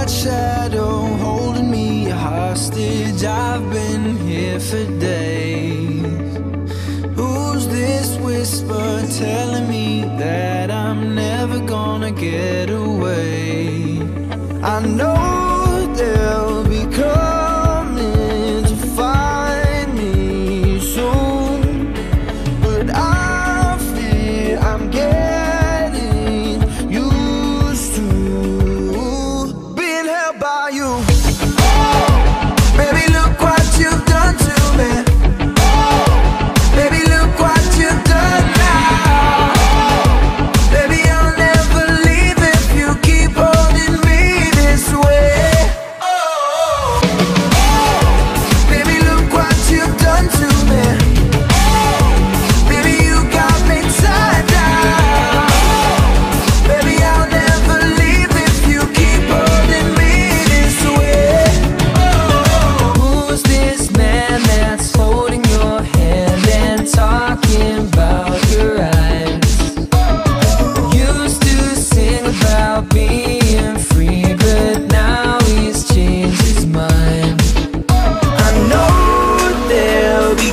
shadow holding me hostage. I've been here for days. Who's this whisper telling me that I'm never gonna get away? I know they'll be coming to find me soon, but I fear I'm getting used to being held by you. Baby, look what you've done to me. Baby, look what you've done now. Baby, I'll never leave if you keep holding me this way. Baby, look what you've done to me. Baby, you got me tied down. Baby, I'll never leave if you keep holding me this way. Who's this man that's holding your hand and talking about your eyes? Used to sing about being free, but now he's changed his mind. I know they'll be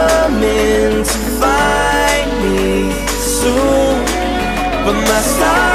coming to find me soon, but my star